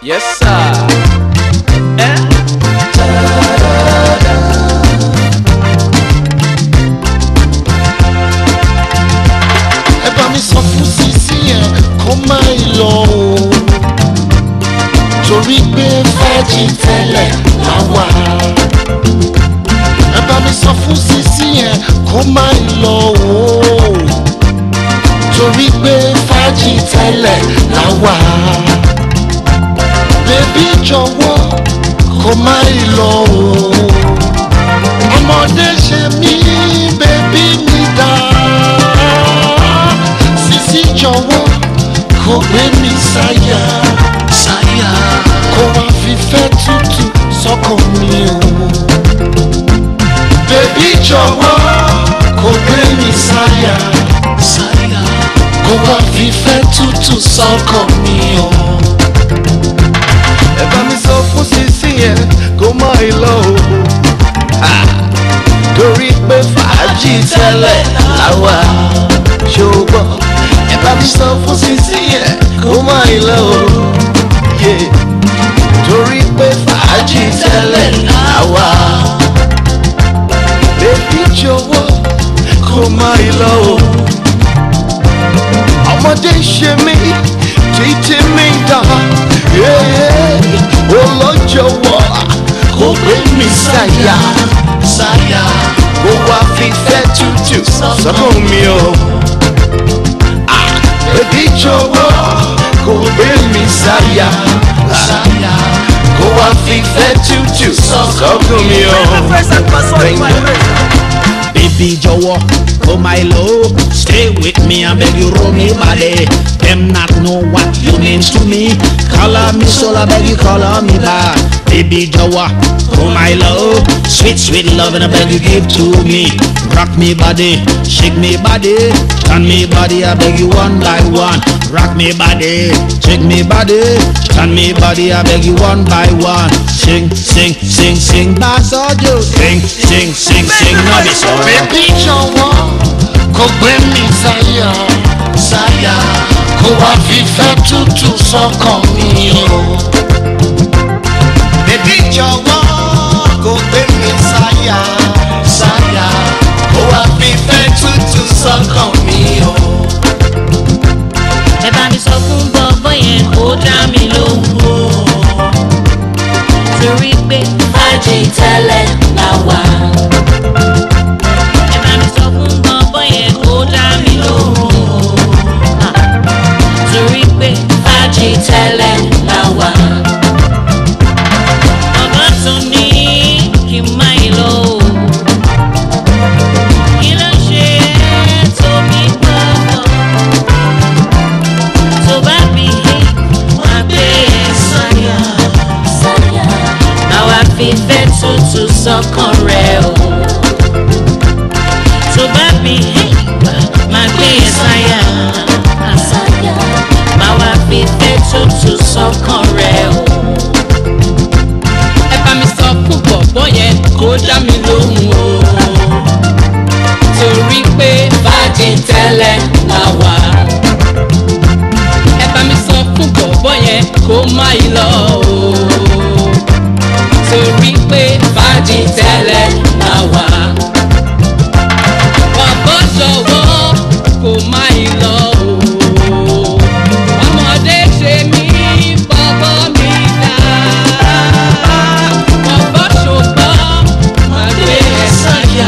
Yes, sir. Ẹ bá mi sọ fún Sisi yẹn kó má lọ o, torí pé fàájì tẹ́lẹ̀ la wà. Ẹ bá mi sọ fún Sisi yẹn kó má lọ o, torí pé fàájì tẹ́lẹ̀ la wà. Bébí jọ̀wọ́ kó má lọ o, ọmọdé ṣe mí bébí mi dá. Sisi jọ̀wọ́ kó gbé mi sáyà, kó wá fìfẹ́ tútù sọ́kàn mi o. Bébí jọ̀wọ́ kó gbé mi sáyà, kó wá fìfẹ́ tútù sọ́kàn mi o. Ẹ bá mi sọ fún Sisi yẹn kó má lọ o, torí pé fàájì tẹ́lẹ̀ la wà. Ṣùgbọ́n ẹ bá mi sọ fún Sisi yẹn kó má lọ o, torí pé fàájì tẹ́lẹ̀ la wà. Bébí jọ̀wọ́ kó má lọ o, ọmọdé ṣe mí títí mi dá. Olójọwọ́ kó gbé mi sáyà, kó wá fìfẹ́ tútù sọ́kàn mi o. Bébí jọ̀wọ́ kó gbé mi sáyà, kó wá fìfẹ́ tútù sọ́kàn mi o. Baby jọ̀wọ́, oh my love, stay with me and beg you roll me body. Them not know what you mean to me. Call me soul, I beg you call me back. Baby jọ̀wọ́, oh my love, sweet sweet love and I beg you give to me. Rock me body, shake me body, turn me body, I beg you one by one. Rock me body, shake me body, turn me body, I beg you one by one. Sing, sing, sing, sing, that's all you. Sing, sing, sing, sing, no be so. Bébí jọ̀wọ́ kó gbé mi sáyà, kó wá fìfẹ́ tútù sọ́kàn mi o. Bébí jọ̀wọ́ kó gbé mi sáyà, kó wá fìfẹ́ tútù sọ́kàn mi o. Ẹ bá mi sọ fún bọ́bọ́ yẹn kó dá mi lóhùn o, torí pé fàájì tẹ́lẹ̀ la wà. Ẹ bá mi sọ fún bọ́bọ́ yẹn kó dá mi lóhùn o, torí pé fàájì tẹ́lẹ̀ la wà. Bàbá tún ní kí n má yìí lọ o, kí ló ṣe é tó mi gbọ́dọ̀. So baby, my Messiah, now I feel to sọ́kàn rẹ̀ o. So baby, my Messiah, now I feel to sọ́kàn rẹ̀ o. Ẹ bá mi sọ fún bọ̀bọ̀ yẹn kó dá mi lóhùn o, torí pé fàájì tẹ́lẹ̀ la wà. Ẹ bá mi sọ fún bọ̀bọ̀ yẹn kó má yìí lọ o, torí pé fàájì tẹ́lẹ̀ la wà. Bọ̀bọ̀ jọ̀wọ́ kó má yìí lọ o, ọmọdé ṣe mí bọ̀bọ̀ mi dá. Bọ̀bọ̀ ṣùgbọ́n máa gbé ẹ sáyà,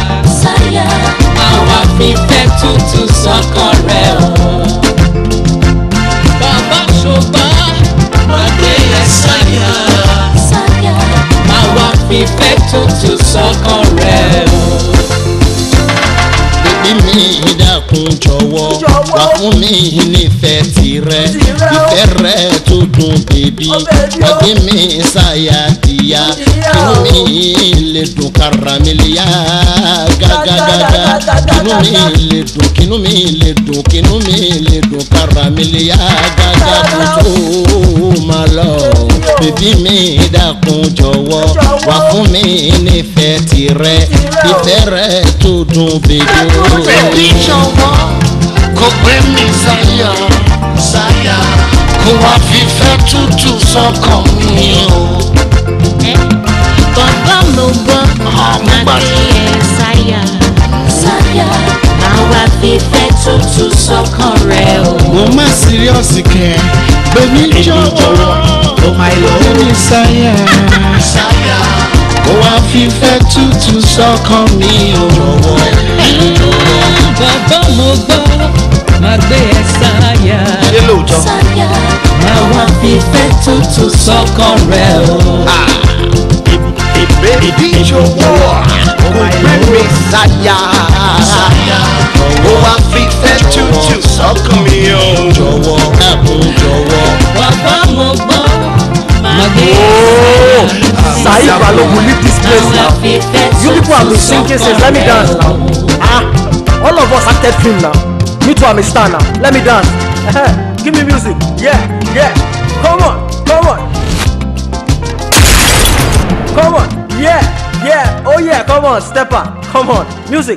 àwa fìfẹ́ tútù sọ́kàn rẹ̀ o. Bọ̀bọ̀ ṣùgbọ́n máa gbé ẹ sáyà, àwa fìfẹ́ tútù sọ́kàn rẹ̀ o. Bébí mi dákun jọ̀wọ́ wá fún mi nífẹ̀ẹ́ tirẹ̀, ìfẹ́ rẹ̀ tó dùn bébí, wá gbé mi sáyà tìyà, inú mi lè dùn kára mi lè yá gágágágá, inú mi lè dùn kínú mi lè dùn kínú mi lè dùn kára mi lè yá gágá kó tó máa lọ. Bébí mi dákun jọ̀wọ́ wá fún mi nífẹ̀ẹ́ tirẹ̀, ìfẹ́ rẹ̀ tó dùn bébí. Bébí jọ̀wọ́ kò gbé mi sáyà sáyà kò wá fífẹ́ tútù sọ́kàn mi o. Bàbá mo gbọ́ máa gbé ẹ sáyà sáyà máa wá fífẹ́ tútù sọ́kàn rẹ o. Mo má síríọ̀sì kẹ́ gbèmí jọ̀wọ́ Oh my Lord, gbèmí sáyà sáyà kó wá fífẹ́ tútù sọ́kàn mi o. Bàbá mo gbọ́ máa gbé ẹ sáyà ṣé lóòótọ́. sáyà máa wá fífẹ́ tútù sọ́kàn rẹ o. Bébí jọ̀wọ́ kò gbé mi sáyà sáyà kò wá fífẹ́ tútù sọ́kàn mi o. Jọ̀wọ́ dákun jọ̀wọ́. Bàbá mo gbọ́ máa gbé ẹ Saheed Balogun, leave this place now. You people have been singing since. Let me dance now. All of us acted film now. Me too, I'm a star now. Let me dance. Give me music. Yeah. Come on. Yeah. Oh yeah, come on, stepper. Come on, music.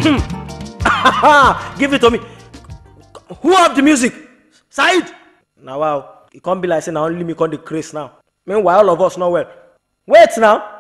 Give it to me. Who have the music? Saheed. Now wow, it can't be like saying now only me con the craze now. Meanwhile, all of us not well. Wait now.